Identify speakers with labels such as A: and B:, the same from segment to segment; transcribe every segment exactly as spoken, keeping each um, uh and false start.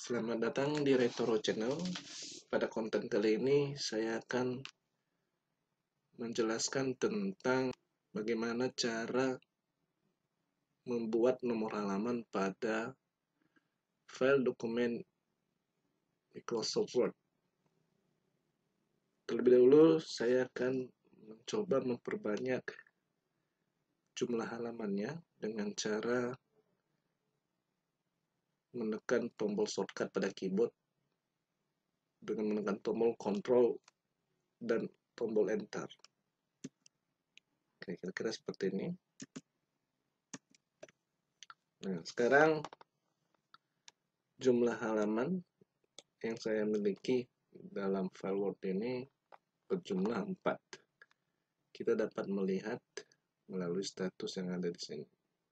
A: Selamat datang di Retro Channel. Pada konten kali ini saya akan menjelaskan tentang bagaimana cara membuat nomor halaman pada file dokumen Microsoft Word. Terlebih dahulu saya akan mencoba memperbanyak jumlah halamannya dengan cara menekan tombol shortcut pada keyboard dengan menekan tombol Ctrl dan tombol Enter. Oke, kira-kira seperti ini. Nah, sekarang jumlah halaman yang saya miliki dalam file Word ini berjumlah empat. Kita dapat melihat melalui status yang ada di sini.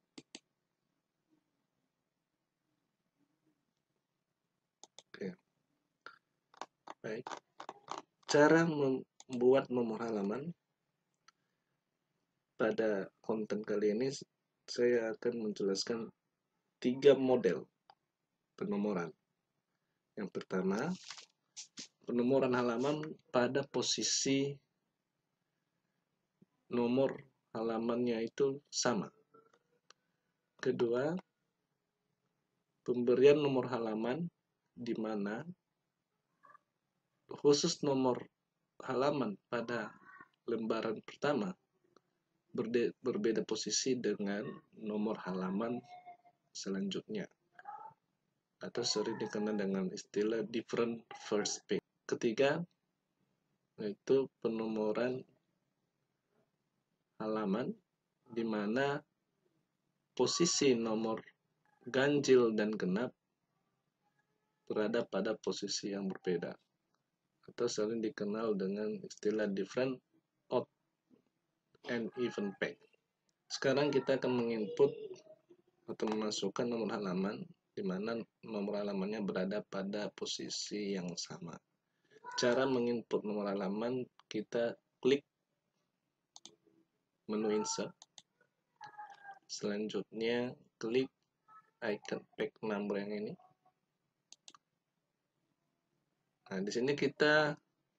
A: Oke. Baik. Cara membuat nomor halaman pada konten kali ini saya akan menjelaskan tiga model penomoran. Yang pertama, penomoran halaman pada posisi nomor halamannya itu sama. Kedua, pemberian nomor halaman di mana khusus nomor halaman pada lembaran pertama berbeda posisi dengan nomor halaman selanjutnya, atau sering dikenal dengan istilah different first page. Ketiga, yaitu penomoran halaman di mana posisi nomor ganjil dan genap berada pada posisi yang berbeda, atau sering dikenal dengan istilah different odd and even page. Sekarang kita akan menginput atau memasukkan nomor halaman di mana nomor halamannya berada pada posisi yang sama. Cara menginput nomor halaman, kita klik menu insert. Selanjutnya klik icon page number yang ini. Nah, di sini kita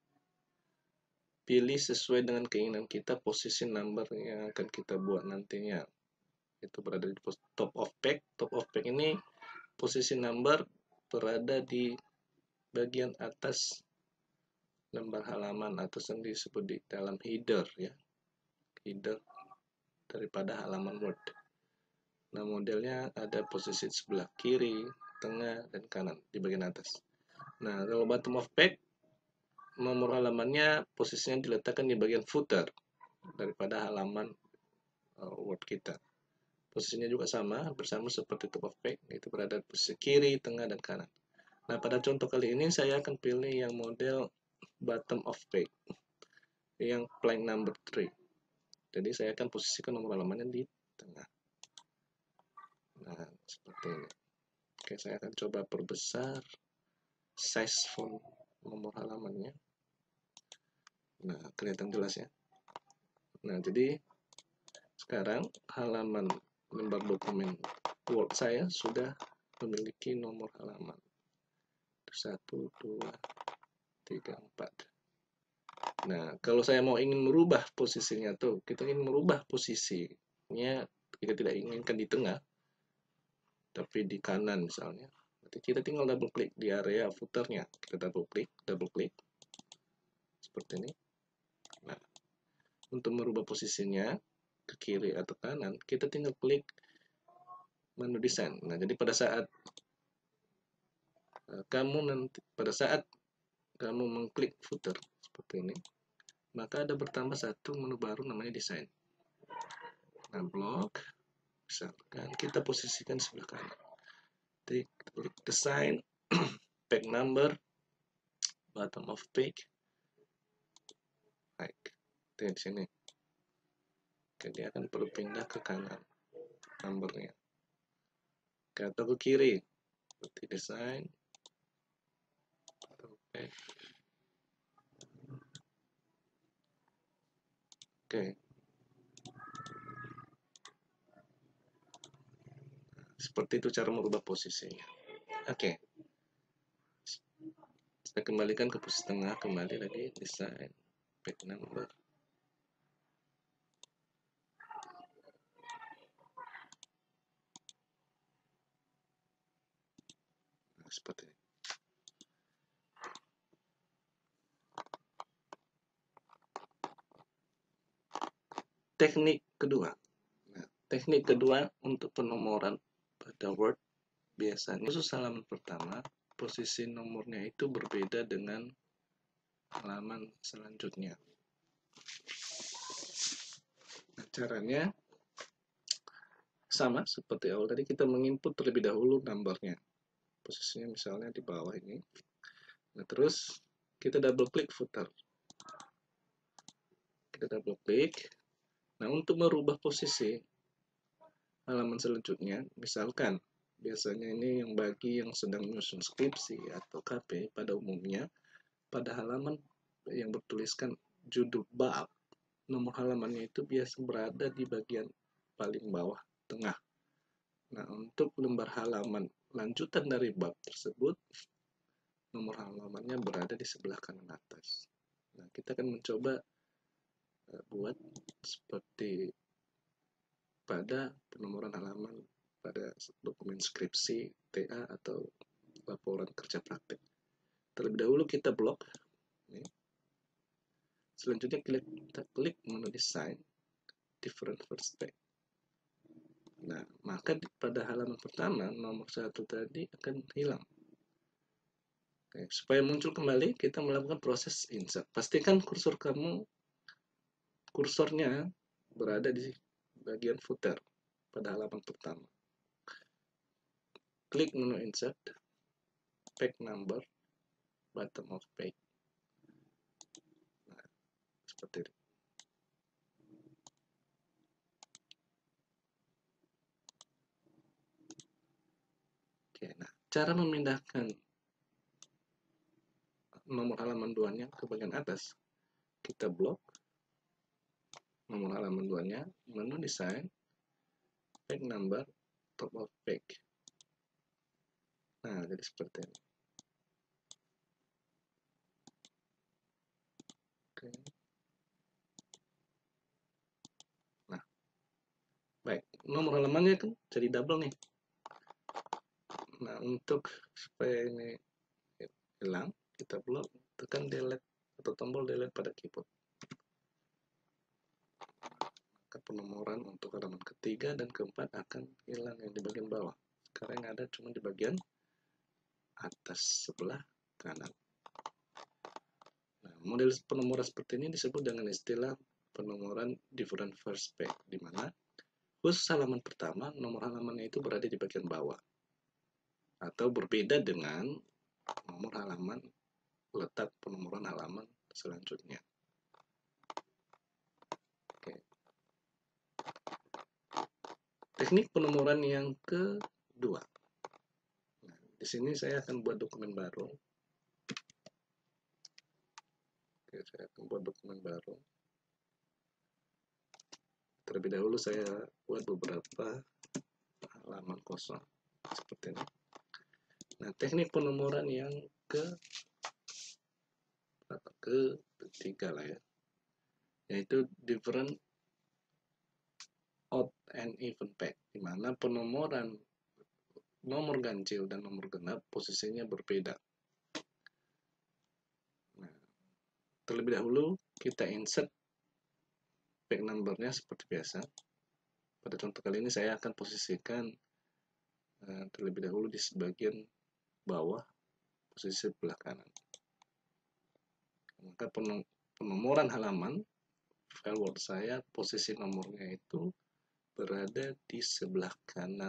A: pilih sesuai dengan keinginan kita posisi number yang akan kita buat nantinya. Itu berada di top of page. Top of page ini posisi number berada di bagian atas lembar halaman atau sendiri disebut di dalam header, ya. Header daripada halaman Word. Nah, modelnya ada posisi sebelah kiri, tengah, dan kanan di bagian atas. Nah, kalau bottom of page, nomor halamannya posisinya diletakkan di bagian footer daripada halaman uh, Word kita. Posisinya juga sama, bersama seperti top of page, itu berada di posisi kiri, tengah, dan kanan. Nah, pada contoh kali ini saya akan pilih yang model bottom of page, yang plank number three. Jadi saya akan posisikan nomor halamannya di tengah. Nah, seperti ini. Oke, saya akan coba perbesar size font nomor halamannya. Nah, kelihatan jelas ya. Nah, jadi sekarang halaman lembar dokumen Word saya sudah memiliki nomor halaman satu, dua, tiga, empat. Nah, kalau saya mau ingin merubah posisinya tuh, kita ingin merubah posisinya, kita tidak inginkan di tengah, tapi di kanan misalnya. Nanti kita tinggal double klik di area footernya. Kita double klik, double klik. Seperti ini. Nah, untuk merubah posisinya ke kiri atau kanan, kita tinggal klik menu desain. Nah, jadi pada saat uh, kamu nanti pada saat kamu mengklik footer seperti ini, maka ada bertambah satu menu baru namanya desain. Nah, blok, misalkan kita posisikan sebelah kanan. Klik, klik desain, page number, bottom of page, baik, di sini. Oke, dia akan berpindah ke kanan numbernya. Oke, atau ke kiri, seperti desain, oke. Oke. Seperti itu cara merubah posisinya. Oke. Saya kembalikan ke posisi tengah, kembali lagi desain back number. Nah, seperti ini. Teknik kedua. Nah, teknik kedua untuk penomoran pada Word biasanya khusus halaman pertama, posisi nomornya itu berbeda dengan halaman selanjutnya. Nah, caranya sama seperti awal tadi, kita menginput terlebih dahulu numbernya. Posisinya misalnya di bawah ini. Nah, terus kita double klik footer. Kita double klik. Nah, untuk merubah posisi halaman selanjutnya, misalkan biasanya ini yang bagi yang sedang menyusun skripsi atau K P pada umumnya, pada halaman yang bertuliskan judul bab, nomor halamannya itu biasa berada di bagian paling bawah tengah. Nah, untuk lembar halaman lanjutan dari bab tersebut, nomor halamannya berada di sebelah kanan atas. Nah, kita akan mencoba uh, buat seperti pada penomoran halaman pada dokumen skripsi, T A, atau laporan kerja praktek. Terlebih dahulu kita blok. Ini. Selanjutnya kita klik menu desain, different first page. Nah, maka pada halaman pertama, nomor satu tadi akan hilang. Oke, supaya muncul kembali, kita melakukan proses insert. Pastikan kursor kamu, kursornya berada di bagian footer pada halaman pertama. Klik menu insert, page number, bottom of page. Nah, seperti ini. Oke, nah, cara memindahkan nomor halaman duanya ke bagian atas, kita blok nomor halaman duanya, menu desain, page number, top of page. Nah, jadi seperti ini. Oke. Nah, baik, nomor halamannya kan jadi double nih. Nah, untuk supaya ini hilang, kita blok, tekan delete atau tombol delete pada keyboard. Maka penomoran untuk halaman ketiga dan keempat akan hilang yang di bagian bawah. Sekarang yang ada cuma di bagian atas sebelah kanan. Nah, model penomoran seperti ini disebut dengan istilah penomoran different first page, di mana khusus halaman pertama, nomor halamannya itu berada di bagian bawah. Atau berbeda dengan nomor halaman letak penomoran halaman selanjutnya. Oke. Teknik penomoran yang kedua. Nah, di sini saya akan buat dokumen baru. Oke, saya akan buat dokumen baru. Terlebih dahulu saya buat beberapa halaman kosong seperti ini. Nah, teknik penomoran yang ke ke ketiga lah ya, yaitu different odd and even page, di mana penomoran nomor ganjil dan nomor genap posisinya berbeda. Nah, terlebih dahulu kita insert page numbernya seperti biasa. Pada contoh kali ini saya akan posisikan uh, terlebih dahulu di sebagian bawah, posisi sebelah kanan. Maka penomoran halaman file Word saya, posisi nomornya itu berada di sebelah kanan,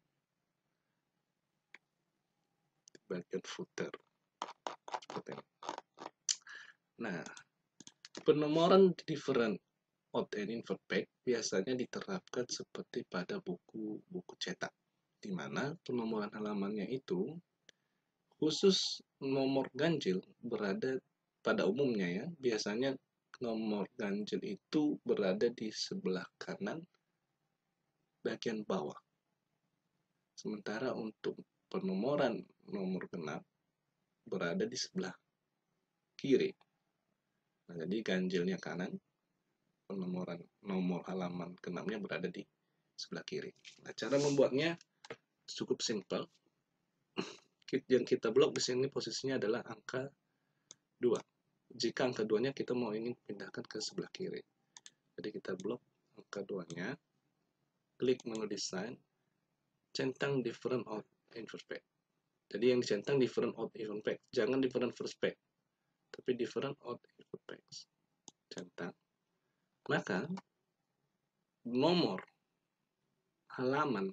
A: di bagian footer. Seperti ini. Nah, penomoran different odd and even page biasanya diterapkan seperti pada buku-buku cetak, di mana penomoran halamannya itu khusus nomor ganjil berada pada umumnya ya, biasanya nomor ganjil itu berada di sebelah kanan bagian bawah. Sementara untuk penomoran nomor genap berada di sebelah kiri. Nah, jadi ganjilnya kanan, penomoran nomor halaman keenamnya berada di sebelah kiri. Nah, cara membuatnya cukup simpel. Yang kita blok di sini posisinya adalah angka dua. Jika angka dua-nya kita mau ingin pindahkan ke sebelah kiri. Jadi kita blok angka dua-nya, klik menu design, centang different odd inverse pack. Jadi yang dicentang different odd even pack, jangan different first pack, tapi different odd even packs. Centang. Maka nomor halaman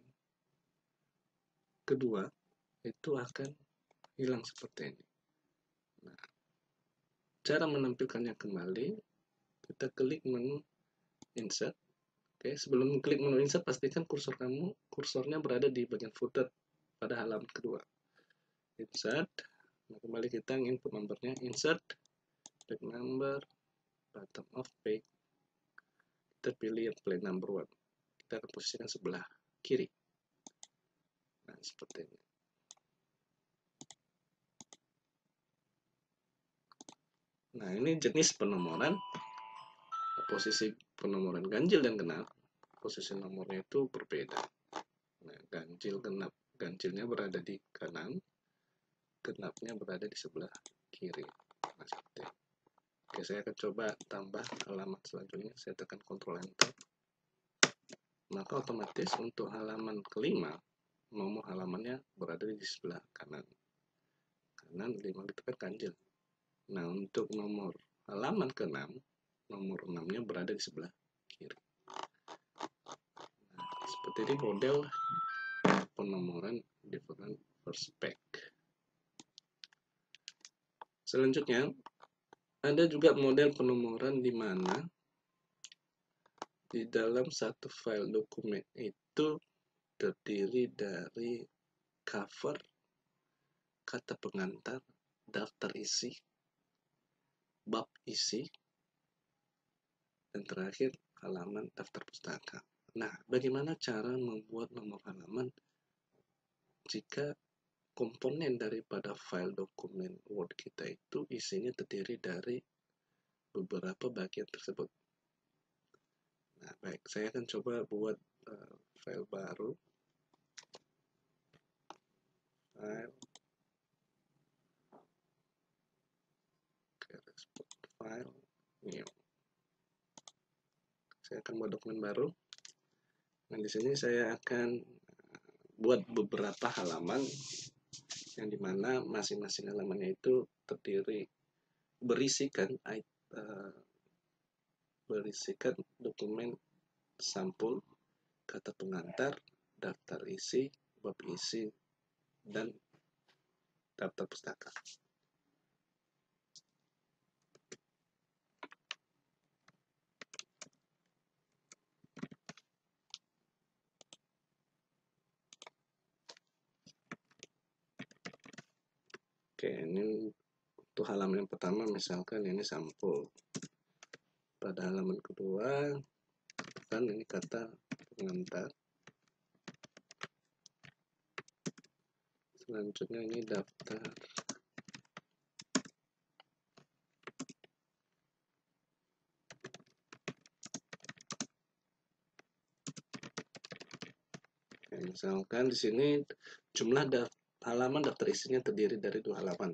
A: kedua itu akan hilang seperti ini. Nah, cara menampilkannya kembali, kita klik menu insert. Oke, sebelum klik menu insert, pastikan kursor kamu kursornya berada di bagian footer pada halaman kedua. Insert. Nah, kembali kita input nomornya, insert, pack number, bottom of page. Kita pilih yang play number one. Kita akan posisikan sebelah kiri. Nah, seperti ini. Nah, ini jenis penomoran. Posisi penomoran ganjil dan genap, posisi nomornya itu berbeda. Nah, ganjil genap, ganjilnya berada di kanan, genapnya berada di sebelah kiri. Nah, seperti ini. Oke, saya akan coba tambah halaman selanjutnya. Saya tekan Ctrl Enter. Maka otomatis untuk halaman kelima, nomor halamannya berada di sebelah kanan. Kanan lima itu kan ganjil. Nah, untuk nomor halaman keenam, nomor enam-nya berada di sebelah kiri. Nah, seperti ini model penomoran different first pack. Selanjutnya, ada juga model penomoran di mana di dalam satu file dokumen itu terdiri dari cover, kata pengantar, daftar isi, bab isi, dan terakhir halaman daftar pustaka. Nah, bagaimana cara membuat nomor halaman jika komponen daripada file dokumen Word kita itu isinya terdiri dari beberapa bagian tersebut? Nah, baik, saya akan coba buat uh, file baru. File. Oke, export file. New. Saya akan buat dokumen baru. Nah, di sini saya akan buat beberapa halaman yang dimana masing-masing halamannya itu terdiri berisikan uh, berisikan dokumen sampul, kata pengantar, daftar isi, bab isi, dan daftar pustaka. Oke, ini untuk halaman yang pertama, misalkan ini sampul. Pada halaman kedua, kan ini kata pengantar. Selanjutnya ini daftar. Oke, misalkan di sini jumlah daftar halaman daftar isinya terdiri dari dua halaman.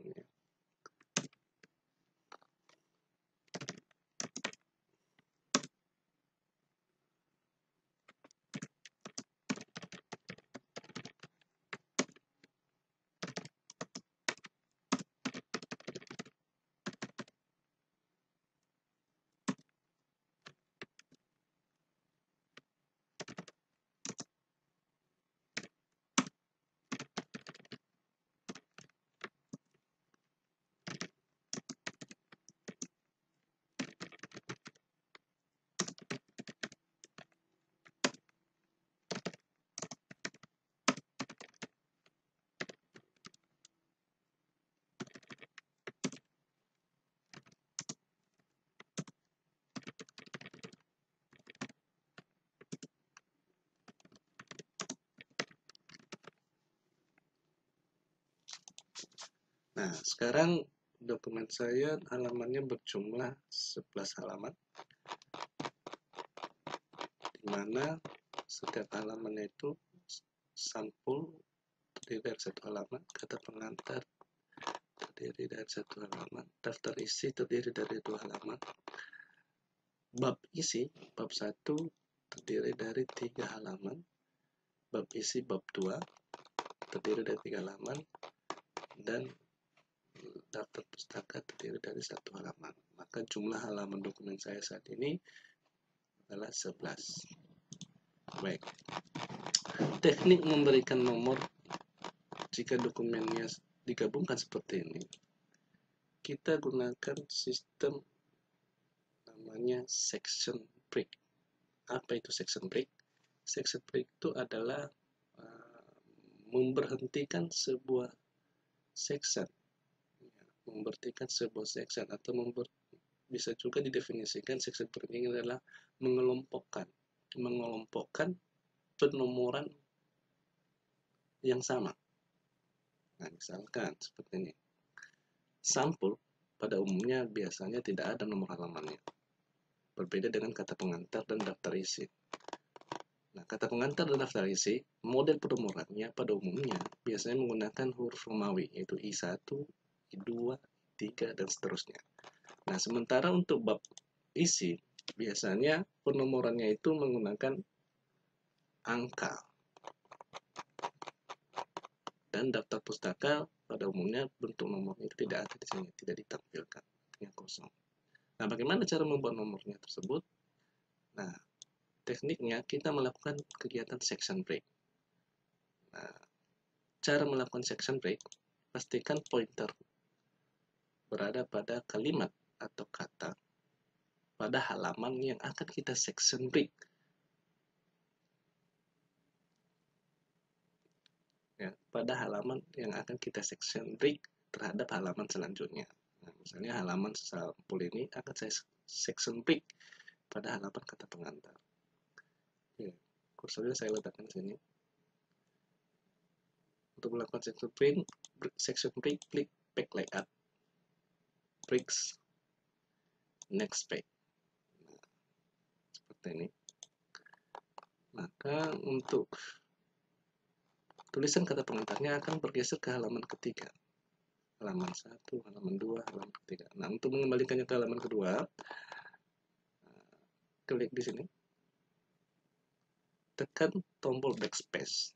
A: Nah, sekarang dokumen saya halamannya berjumlah sebelas halaman, di mana setiap halamannya itu sampul terdiri dari satu halaman, kata pengantar terdiri dari satu halaman, daftar isi terdiri dari dua halaman, bab isi bab satu terdiri dari tiga halaman, bab isi bab dua terdiri dari tiga halaman, dan daftar pustaka terdiri dari satu halaman. Maka jumlah halaman dokumen saya saat ini adalah sebelas. Baik. Teknik memberikan nomor jika dokumennya digabungkan seperti ini, kita gunakan sistem namanya section break. Apa itu section break? Section break itu adalah uh, memberhentikan sebuah section, memberhentikan sebuah section atau member, bisa juga didefinisikan section break ini adalah mengelompokkan, mengelompokkan penomoran yang sama. Nah, misalkan seperti ini. Sampul pada umumnya biasanya tidak ada nomor halamannya. Berbeda dengan kata pengantar dan daftar isi. Nah, kata pengantar dan daftar isi, model penomorannya pada umumnya biasanya menggunakan huruf Romawi, yaitu I satu, I dua, I tiga, dan seterusnya. Nah, sementara untuk bab isi, biasanya penomorannya itu menggunakan angka. Dan daftar pustaka pada umumnya bentuk nomornya itu tidak ada di sini, tidak ditampilkan, artinya kosong. Nah, bagaimana cara membuat nomornya tersebut? Nah, tekniknya kita melakukan kegiatan section break. Nah, cara melakukan section break, pastikan pointer berada pada kalimat atau kata pada halaman yang akan kita section break. Ya, pada halaman yang akan kita section break terhadap halaman selanjutnya. Nah, misalnya halaman sampul ini akan saya section break pada halaman kata pengantar. Oke, kursornya saya letakkan di sini. Untuk melakukan section break, section break, klik page layout, breaks, next page. Nah, seperti ini. Maka untuk tulisan kata pengantarnya akan bergeser ke halaman ketiga. Halaman satu, halaman dua, halaman ketiga. Nah, untuk mengembalikannya ke halaman kedua, klik di sini. Tekan tombol backspace.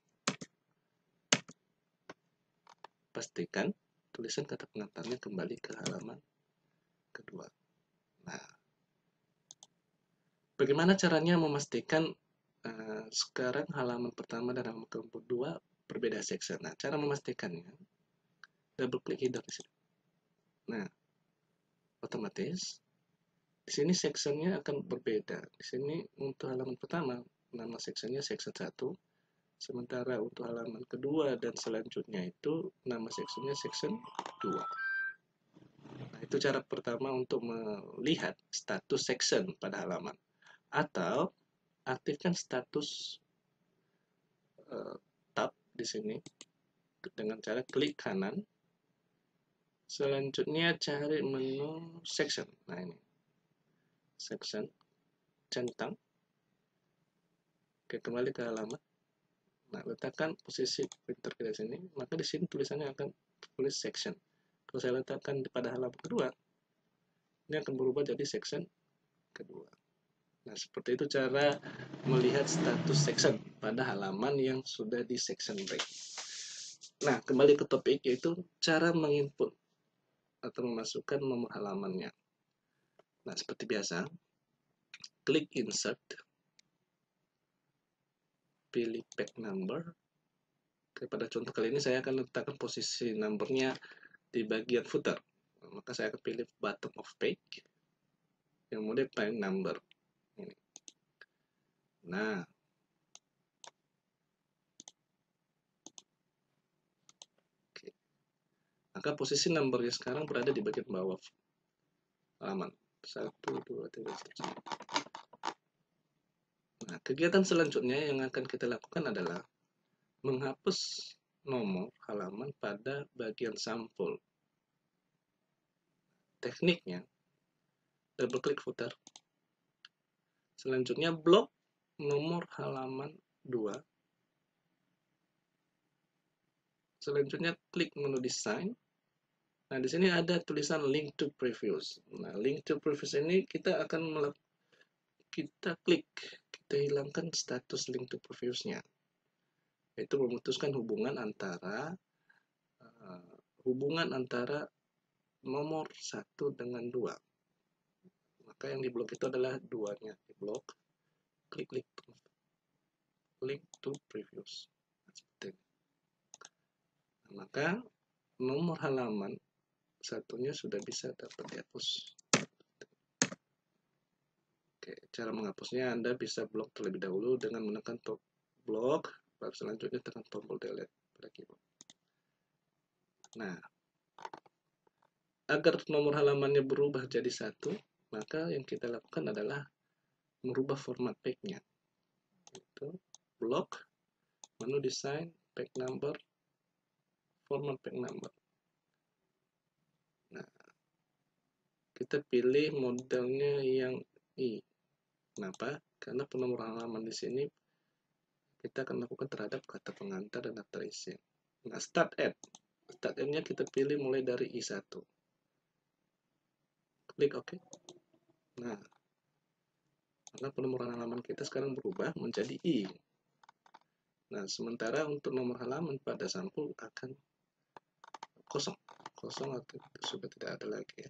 A: Pastikan tulisan kata pengantarnya kembali ke halaman kedua. Nah, bagaimana caranya memastikan uh, sekarang halaman pertama dan halaman kedua berbeda section? Nah, cara memastikannya, double klik header di sini. Nah, otomatis di sini sectionnya akan berbeda. Di sini untuk halaman pertama nama sectionnya section satu, sementara untuk halaman kedua dan selanjutnya itu nama sectionnya section dua. Nah, itu cara pertama untuk melihat status section pada halaman. Atau aktifkan status uh, tab di sini dengan cara klik kanan. Selanjutnya cari menu section. Nah, ini section, centang. Oke, kembali ke halaman. Nah, letakkan posisi pointer ke sini, maka di sini tulisannya akan tulis section. Kalau saya letakkan pada halaman kedua, ini akan berubah jadi section kedua. Nah, seperti itu cara melihat status section pada halaman yang sudah di section break. Nah, kembali ke topik, yaitu cara menginput atau memasukkan nomor halamannya. Nah, seperti biasa, klik insert, pilih page number. Pada contoh kali ini saya akan letakkan posisi numbernya di bagian footer. Maka saya akan pilih bottom of page yang model page number ini. Nah, oke. Maka posisi numbernya sekarang berada di bagian bawah halaman satu, dua, tiga, seterusnya. Nah, kegiatan selanjutnya yang akan kita lakukan adalah menghapus nomor halaman pada bagian sampul. tekniknya, double klik footer. Selanjutnya blok nomor halaman dua. Selanjutnya klik menu desain. Nah, di sini ada tulisan link to previous. Nah, link to previous ini kita akan melakukan kita klik, kita hilangkan status link to previous-nya. Yaitu memutuskan hubungan antara uh, hubungan antara nomor satu dengan dua. Maka yang diblok itu adalah duanya diblok. Klik link to, link to previous. Nah, seperti ini. Nah, maka nomor halaman satunya sudah bisa dapat dihapus. Oke, cara menghapusnya Anda bisa blok terlebih dahulu dengan menekan top blok, baru selanjutnya tekan tombol delete pada keyboard. Nah, agar nomor halamannya berubah jadi satu, maka yang kita lakukan adalah merubah format page-nya. Itu blok, menu desain, page number, format page number. Nah, kita pilih modelnya yang I. Kenapa? Karena penomoran halaman di sini kita akan lakukan terhadap kata pengantar dan daftar isi. Nah, start at. Start at-nya kita pilih mulai dari I satu. Klik OK. Nah, maka penomoran halaman kita sekarang berubah menjadi I. Nah, sementara untuk nomor halaman pada sampul akan kosong. Kosong atau sudah tidak ada lagi ya.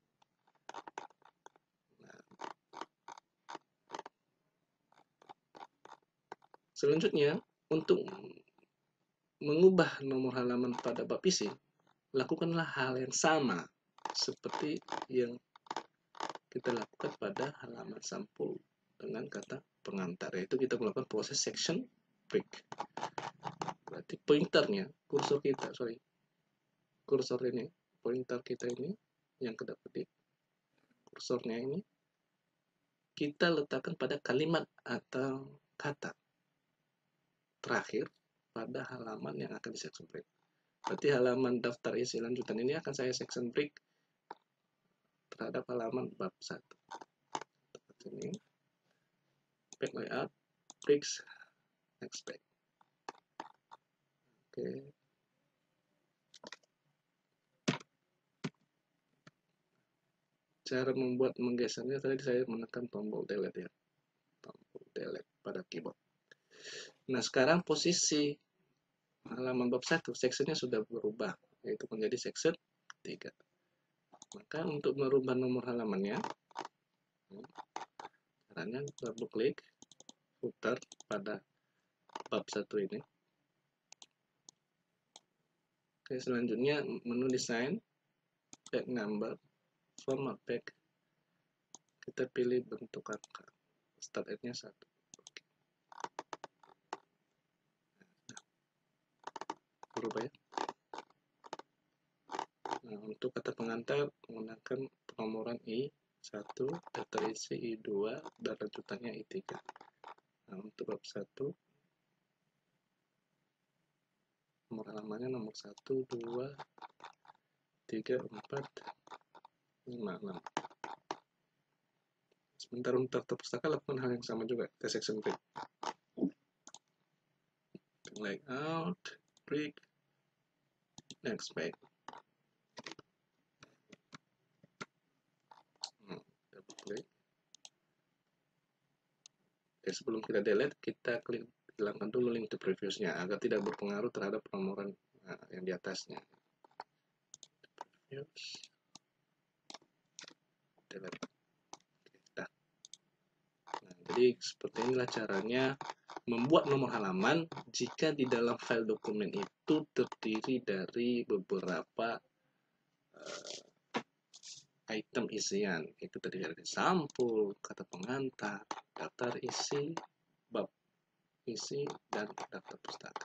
A: Selanjutnya, untuk mengubah nomor halaman pada bab isi, lakukanlah hal yang sama seperti yang kita lakukan pada halaman sampul dengan kata pengantar, yaitu kita melakukan proses section break. Berarti pointernya, kursor kita, sorry, kursor ini, pointer kita ini yang kedap-kedip, kursornya ini kita letakkan pada kalimat atau kata terakhir pada halaman yang akan di section break. Berarti halaman daftar isi lanjutan ini akan saya section break terhadap halaman bab satu. Ini back layout, breaks, next back. Oke. Cara membuat menggesernya tadi saya menekan tombol delete ya. Tombol delete pada keyboard. Nah, sekarang posisi halaman bab satu, sectionnya sudah berubah, yaitu menjadi section tiga. Maka untuk merubah nomor halamannya, caranya double klik footer pada bab satu ini. Oke, selanjutnya menu desain, page number, format page. Kita pilih bentuk angka. Start at-nya satu. Berubah ya. Nah, untuk kata pengantar menggunakan penomoran I satu, daftar isi I dua, dan lanjutannya I tiga. Nah, untuk bab satu, nomor halamannya nomor satu, dua, tiga, empat, lima, enam. Sementara untuk daftar pustaka lakukan hal yang sama juga, kita section break. Layout, break, next back. Hmm, double klik. Oke, sebelum kita delete, kita klik hilangkan dulu link to previous-nya agar tidak berpengaruh terhadap penomoran nah, yang di atasnya. Previous. Delete. Oke, dah. Nah, jadi seperti inilah caranya membuat nomor halaman jika di dalam file dokumen itu terdiri dari beberapa uh, item isian. Itu terdiri dari sampul, kata pengantar, daftar isi, bab isi, dan daftar pustaka.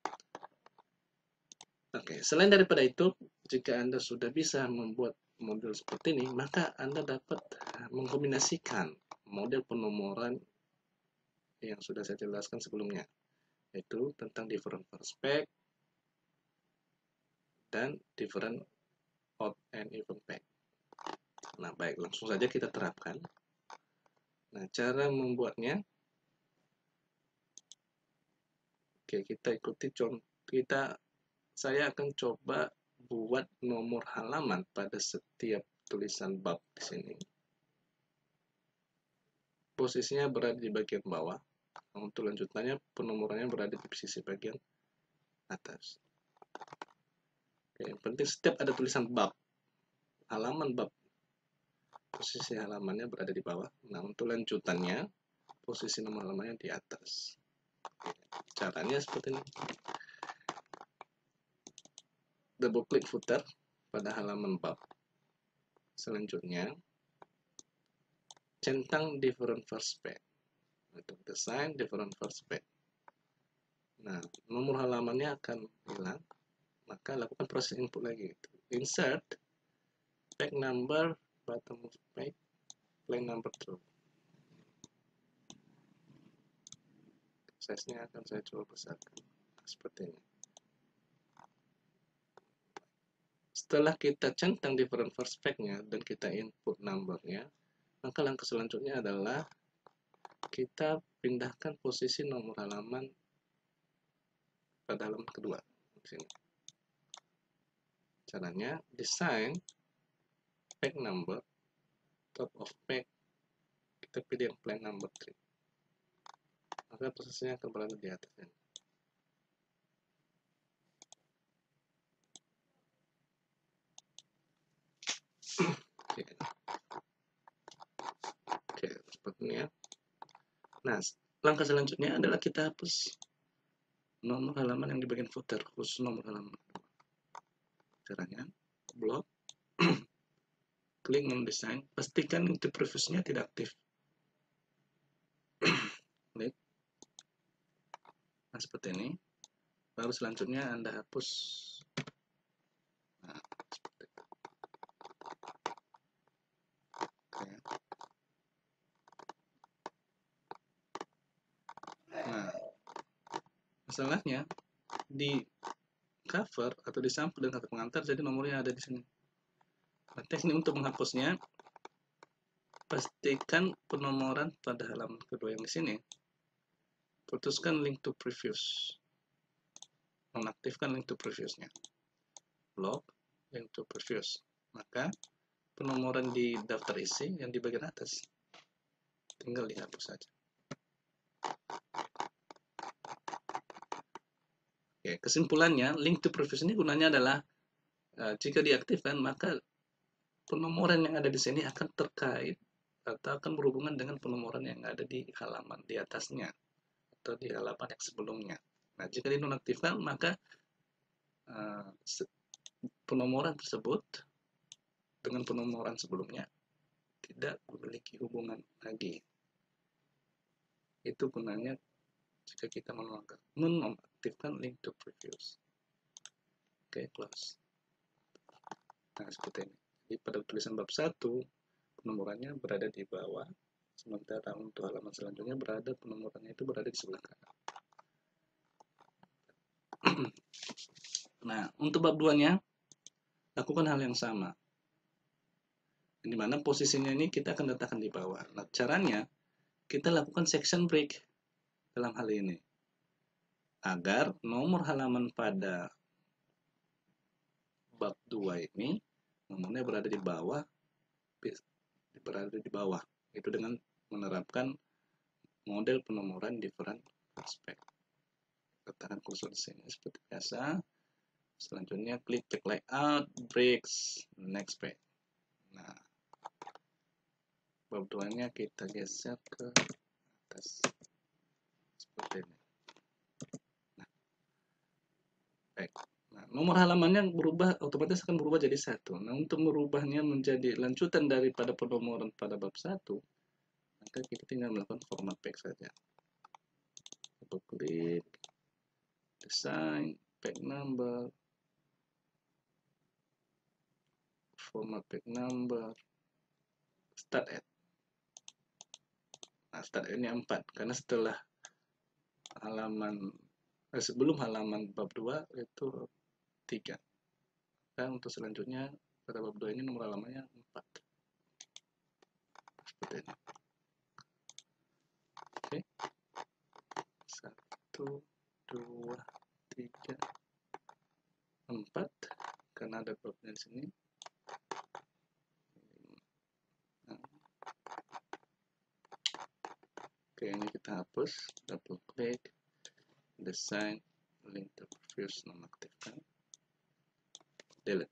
A: Oke, selain daripada itu, jika Anda sudah bisa membuat model seperti ini, maka Anda dapat mengkombinasikan model penomoran yang sudah saya jelaskan sebelumnya, yaitu tentang different perspective dan different odd and even pack. Nah, baik, langsung saja kita terapkan. Nah, cara membuatnya, oke, kita ikuti contoh. Kita, saya akan coba buat nomor halaman pada setiap tulisan bab di sini. Posisinya berada di bagian bawah. Untuk lanjutannya, penomorannya berada di sisi bagian atas. Oke, yang penting setiap ada tulisan bab, halaman bab, posisi halamannya berada di bawah. Nah, untuk lanjutannya, posisi nomor halamannya di atas. Caranya seperti ini. Double klik footer pada halaman bab. Selanjutnya, centang different first page. Untuk desain different first page. Nah, nomor halamannya akan hilang. Maka lakukan proses input lagi. Insert page number bottom of page, plain number true. Size-nya akan saya coba besarkan seperti ini. Setelah kita centang different first page-nya dan kita input number-nya, maka langkah selanjutnya adalah kita pindahkan posisi nomor halaman pada halaman kedua. Di sini. Caranya, desain page number, top of page, kita pilih yang plain number three. Maka posisinya akan berada di atas ini. Oke. Oke, seperti ini ya. Nah, langkah selanjutnya adalah kita hapus nomor halaman yang di bagian footer, khusus nomor halaman. Caranya, blok, klik mendesain, pastikan itu previousnya tidak aktif. Klik. Nah, seperti ini. Baru selanjutnya Anda hapus. Nah, seperti itu. Oke. Nah, masalahnya di cover atau di sampul dan kata pengantar, jadi nomornya ada di sini. Nah, teknik untuk menghapusnya, pastikan penomoran pada halaman kedua yang di sini. Putuskan link to previous. Nonaktifkan link to previous-nya. Blok link to previous. Maka penomoran di daftar isi yang di bagian atas tinggal dihapus saja. Oke, kesimpulannya, link to previous ini gunanya adalah uh, jika diaktifkan maka penomoran yang ada di sini akan terkait atau akan berhubungan dengan penomoran yang ada di halaman di atasnya atau di halaman yang sebelumnya. Nah, jika dinonaktifkan maka uh, penomoran tersebut dengan penomoran sebelumnya tidak memiliki hubungan lagi. Itu gunanya jika kita menonaktifkan link to previous. Oke, close. Nah, seperti ini. Jadi pada tulisan bab satu, penomorannya berada di bawah, sementara untuk halaman selanjutnya berada penomorannya itu berada di sebelah kanan. Nah, untuk bab dua-nya, lakukan hal yang sama. Di mana posisinya ini kita akan letakkan di bawah. Nah, caranya, kita lakukan section break dalam hal ini. Agar nomor halaman pada bab dua ini nomornya berada di bawah, berada di bawah. Itu dengan menerapkan model penomoran different aspek. Letakkan kursor di sini seperti biasa. Selanjutnya klik page layout, breaks, next page. Nah, bab dua-nya kita geser ke atas seperti ini. Nah, baik. Nah, nomor halamannya berubah, otomatis akan berubah jadi satu. Nah, untuk merubahnya menjadi lanjutan daripada penomoran pada bab satu, maka kita tinggal melakukan format page saja. Double klik, design, page number, format page number, start at. Nah, start at-nya empat, karena setelah halaman, eh, sebelum halaman bab dua itu tiga. Dan untuk selanjutnya pada bab dua ini nomor halamannya empat. konten. Oke, satu, dua, tiga, empat, karena ada babnya di sini. Oke, ini kita hapus, double klik, design, link to previous nonaktifkan, delete.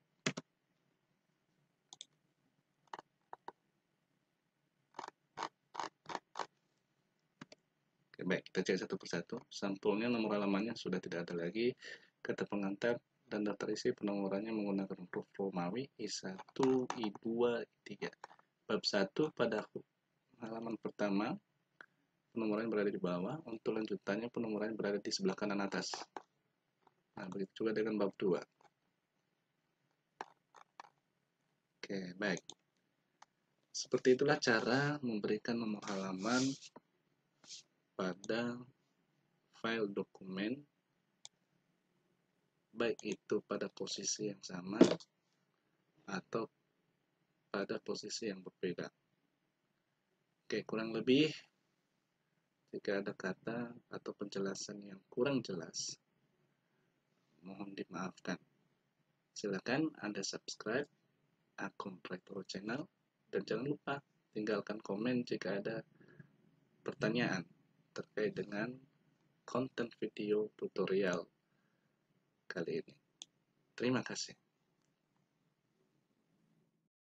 A: Oke, baik, kita cek satu persatu. Sampulnya nomor halamannya sudah tidak ada lagi, kata pengantar dan daftar isi penomorannya menggunakan huruf Romawi I satu, I dua, I tiga. Bab satu pada halaman pertama, penomorannya berada di bawah, untuk lanjutannya penomorannya berada di sebelah kanan atas. Nah, begitu juga dengan bab dua. Oke, baik. Seperti itulah cara memberikan nomor halaman pada file dokumen, baik itu pada posisi yang sama atau pada posisi yang berbeda. Oke, kurang lebih jika ada kata atau penjelasan yang kurang jelas, mohon dimaafkan. Silakan Anda subscribe akun Rectoro Channel dan jangan lupa tinggalkan komen jika ada pertanyaan terkait dengan konten video tutorial kali ini. Terima kasih.